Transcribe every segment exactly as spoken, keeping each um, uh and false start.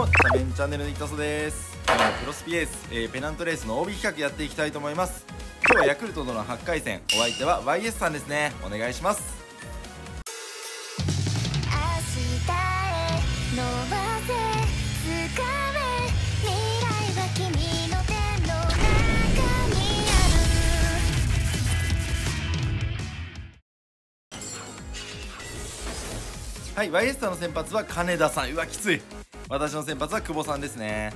もチャメンチャンネルのイトソです。今日はクロスピエース、えー、ペナントレースの オービー 企画やっていきたいと思います。今日はヤクルトとのはちかい戦、お相手は ワイエス さんですね。お願いします。はい、ワイエス さんの先発は金田さん。うわきつい。私の先発は久保さんですね。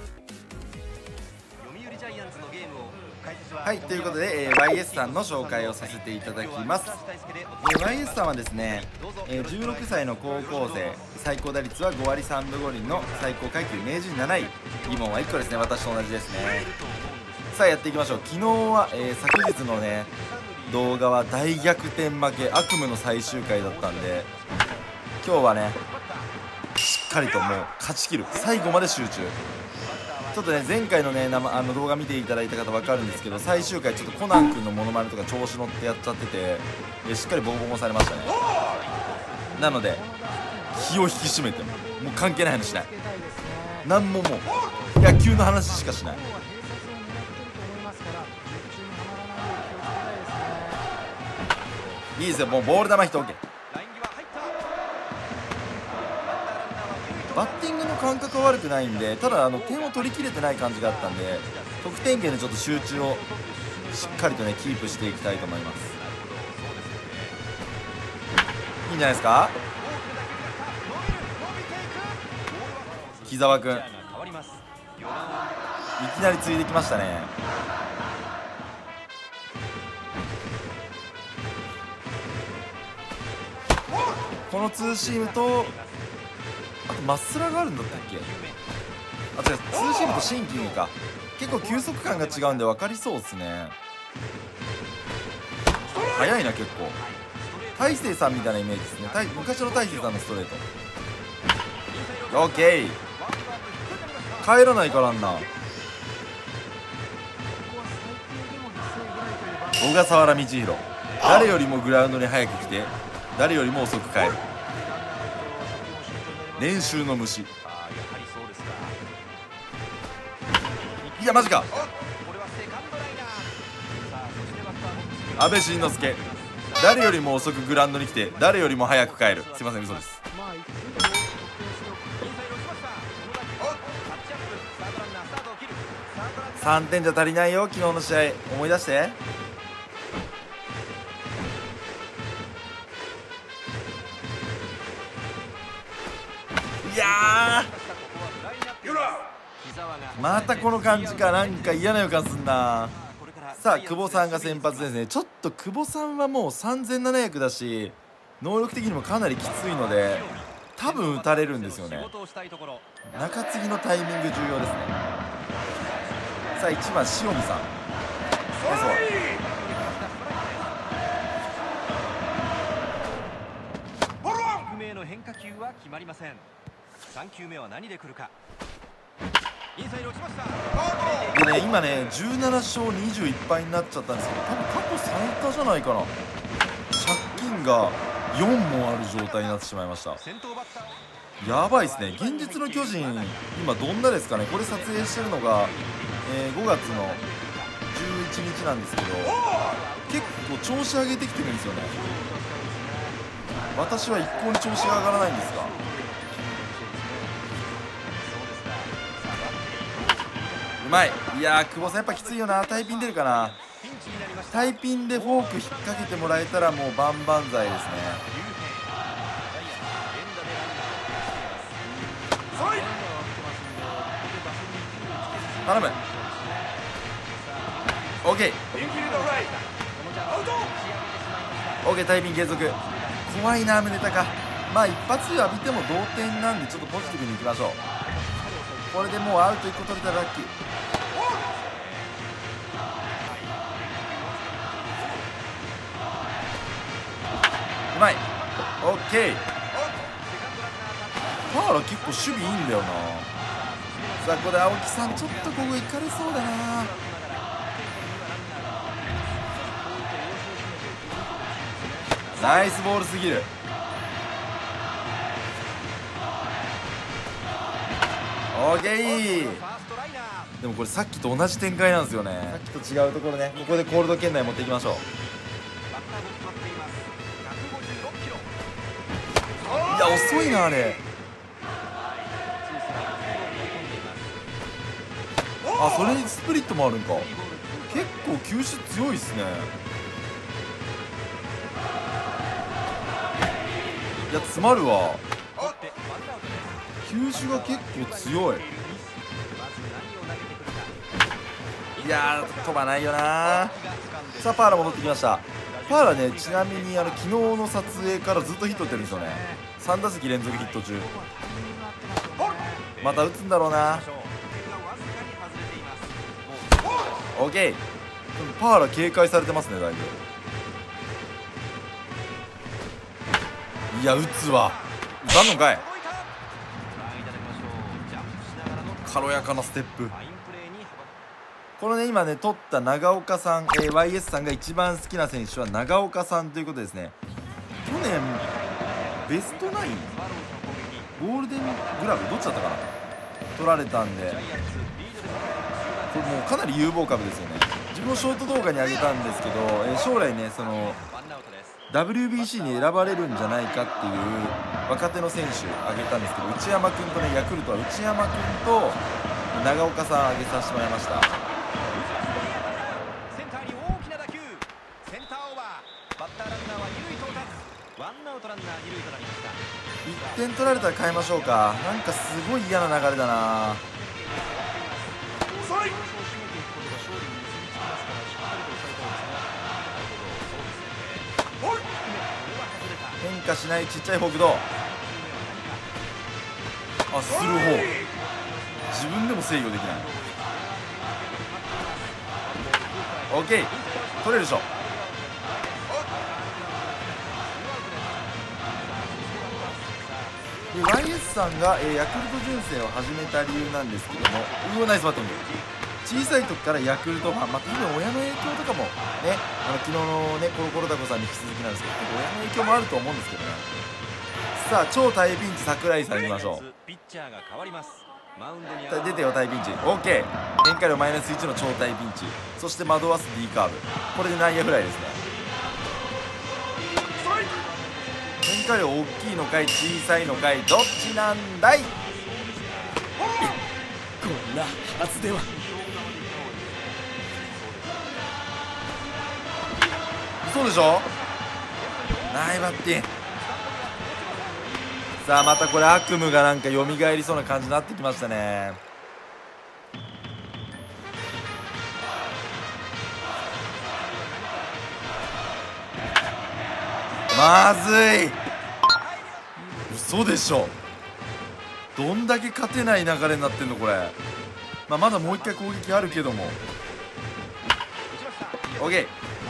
はい、ということで、えー、ワイエス さんの紹介をさせていただきます。えー、ワイエス さんはですね、えー、じゅうろくさいの高校生、最高打率はごわりさんぶごりんの最高階級名人なない、疑問はいっこですね。私と同じですね。さあやっていきましょう。昨日は、えー、昨日のね動画は大逆転負け、悪夢の最終回だったんで、今日はねしっかりともう勝ちきる、最後まで集中。ちょっとね前回のね生あの動画見ていただいた方分かるんですけど、最終回ちょっとコナン君のモノマネとか調子乗ってやっちゃってて、えしっかりボコボコされましたね。なので気を引き締めてもう関係ない話しない、なんももう野球の話しかしない。いいですよ、もうボール球一 OK。バッティングの感覚は悪くないんで、ただあの点を取りきれてない感じがあったんで、得点圏でちょっと集中をしっかりとねキープしていきたいと思います。いいんじゃないですか。木澤君いきなりついてきましたね。このツーシームとあとマッスラがあるんだったっけ。あ、違う、ツーシームとシンキングか。結構球速感が違うんで分かりそうっすね。速いな結構。大勢さんみたいなイメージですね。昔の大勢さんのストレート。オッケー、帰らないからんな。小笠原道弘、誰よりもグラウンドに早く来て誰よりも遅く帰る、練習の虫。いやマジか。阿部慎之助、誰よりも遅くグラウンドに来て誰よりも早く帰る。すいません、嘘です。さんてんじゃ足りないよ、昨日の試合思い出して。いやーまたこの感じか。なんか嫌な予感すんな。さあ久保さんが先発ですね。ちょっと久保さんはもうさんぜんななひゃくだし、能力的にもかなりきついので多分打たれるんですよね。中継ぎのタイミング重要ですね。さあいちばん塩見さん、 低めの変化球は決まりません。さんきゅうめは何で来るか。インサイド落ちました。 でね今ねじゅうなな勝にじゅういっぱいになっちゃったんですけど、多分過去最多じゃないかな。借金がよんもある状態になってしまいました。やばいですね。現実の巨人今どんなですかね。これ撮影してるのが、えー、ごがつのじゅういちにちなんですけど、結構調子上げてきてるんですよね。私は一向に調子が上がらないんですが、うまい。いやー久保さんやっぱきついよな。タイピン出るかな。タイピンでフォーク引っ掛けてもらえたらもう万々歳ですね。頼む。 オーケー オーケー、タイピン継続。怖いな宗隆。まあ一発浴びても同点なんでちょっとポジティブにいきましょう。これでもうアウトいっこ取れたらラッキー。うまい。オッケー。パーラ結構守備いいんだよな。さあここで青木さんちょっとここいかれそうだな。ナイスボールすぎる。 オーケー。でもこれさっきと同じ展開なんですよね。さっきと違うところね、ここでコールド圏内持っていきましょう。いや遅いなあれ。あ、それにスプリットもあるんか。結構球種強いっすね。いや詰まるわ。球種が結構強い。いやー飛ばないよな。さあパーラ戻ってきました。パーラね、ちなみにあの昨日の撮影からずっとヒット打ってるんですよね。さん打席連続ヒット中。また打つんだろうな。オーケー。パーラ警戒されてますねだいぶ。いや打つわ。打たんのかい。軽やかなステップ。このね今ね取った長岡さん、えー、ワイエス さんが一番好きな選手は長岡さんということですね。去年ベストナインゴールデングラブどっちだったかな取られたんで、これもうかなり有望株ですよね。自分もショート動画に上げたんですけど、えー、将来ねその ダブリュービーシー に選ばれるんじゃないかっていう若手の選手挙げたんですけど、内山君とねヤクルトは内山君と長岡さん挙げさせてもらいました。 センターに大きな打球、センターオーバー、バッターランナーは二塁到達、ワンアウトランナー二塁となりました。 いってん取られたら変えましょうか。なんかすごい嫌な流れだな。変化しないちっちゃいフォークどう。あ、する方。自分でも制御できない。オッケー取れるでしょ。で ワイエス さんが、えー、ヤクルト純正を始めた理由なんですけども、うわナイスバッティング。小さい時からヤクルトファン、まあ、多分親の影響とかもね、あの昨日のねコロコロダコさんに引き続きなんですけど、親の影響もあると思うんですけどね。さあ超大ピンチ櫻井さんいきましょう。 ピッチャーが変わります。マウンドに出てよ大ピンチ。 OK。 変化量マイナスいちの超大ピンチ、そして惑わす D カーブ、これで内野フライですね。変化量大きいのかい小さいのかいどっちなんだい。こんなはずでは。嘘でしょ。ナイバッティン。さあまたこれ悪夢がなんか蘇りそうな感じになってきましたね。まずい。嘘でしょ。どんだけ勝てない流れになってんのこれ。まあ、まだもう一回攻撃あるけども OK。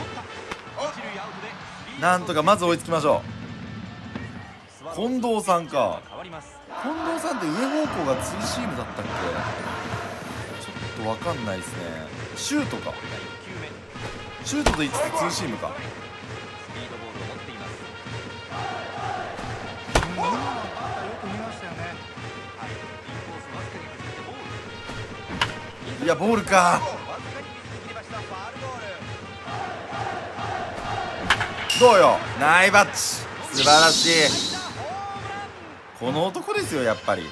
なんとかまず追いつきましょう。近藤さんか。近藤さんって上方向がツーシームだったっけ。ちょっとわかんないですね。シュートか。シュートと言いつつツーシームか。いやボールか。どうよナイバッチ、素晴らしい。この男ですよやっぱり。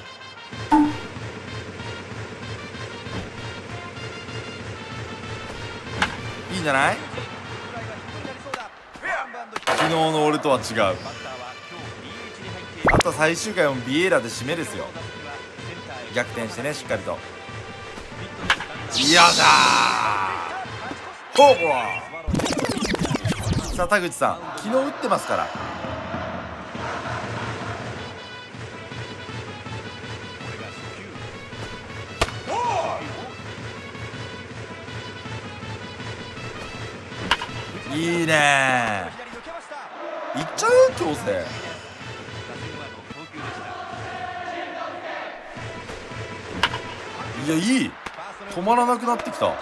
いいんじゃない。昨日の俺とは違う。あと最終回もビエイラで締めですよ。逆転してねしっかりと。よっしゃーほー。さあ田口さん昨日打ってますから。いいねー。いっちゃう強制。いやいい。止まらなくなってきた。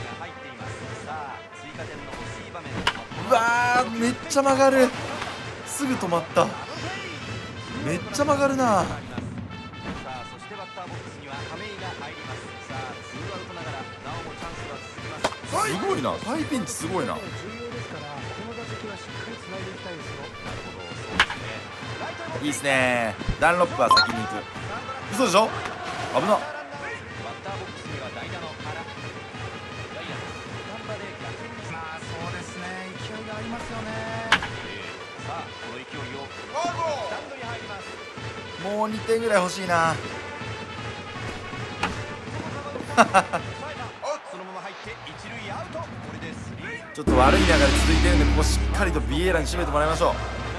うわーめっちゃ曲がる。 すぐ止まった。めっちゃ曲がるな。 さあそしてバッターボックスには亀井が入ります。さあツーアウトながらなおもチャンスは続きます。 すごいな、タイピンチすごいな。 重要ですからこの打席はしっかりつないでいきたいですよ。 なるほど、そうですね。 いいっすね。ダンロップは先に行く。嘘でしょ。危な。 バッターボックスには代打の原。ジャイアンツ土壇場で逆転に。 まあそうですね、勢いがありますよね。 さあこの勢いをスタンドに入ります。 もうにてんぐらい欲しいな。 そのまま入って一塁アウト。これでスリー。 ちょっと悪い流れ続いてるんで、ここしっかりとビエイラに締めてもらいましょう。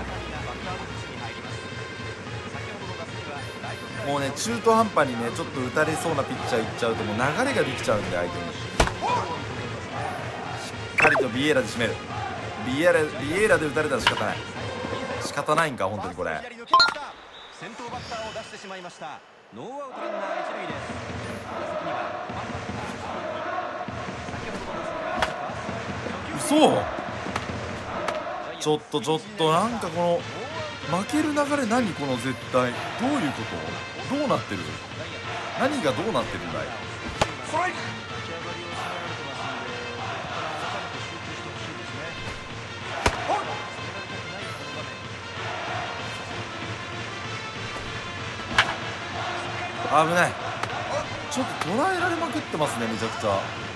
もうね、中途半端にね、ちょっと打たれそうなピッチャーいっちゃうと、もう流れができちゃうんで、相手に。しっかりとビエイラで締める。ビエイラ、ビエイラで打たれたら仕方ない。仕方ないんか、本当にこれ。 先頭バッターを出してしまいました。ノーアウトランナー一塁です。打席には嘘。ちょっとちょっとなんかこの負ける流れ、何この絶対どういうこと。どうなってる。何がどうなってるんだい。危ない。ちょっと捉えられまくってますね、めちゃくちゃ。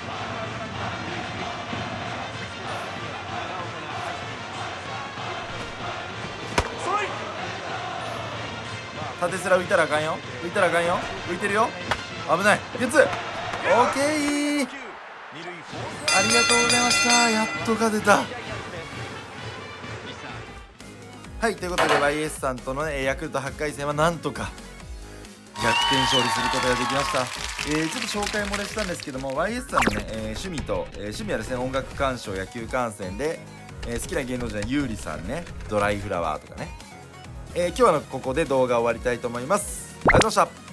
縦すら浮いたらあかんよ。浮いたらあかんよ。浮いてるよ。危ない。ゲッツー。オーケー。ありがとうございました。やっと勝てた。はい、ということで ワイエス さんとの、ね、ヤクルトはちかい戦はなんとか逆転勝利することができました。えー、ちょっと紹介漏れしたんですけども、 ワイエス さんのね、えー、趣味と、えー、趣味はですね、音楽鑑賞、野球観戦で、えー、好きな芸能人はゆうりさんね、ドライフラワーとかね。えー、今日はここで動画を終わりたいと思います。ありがとうございました。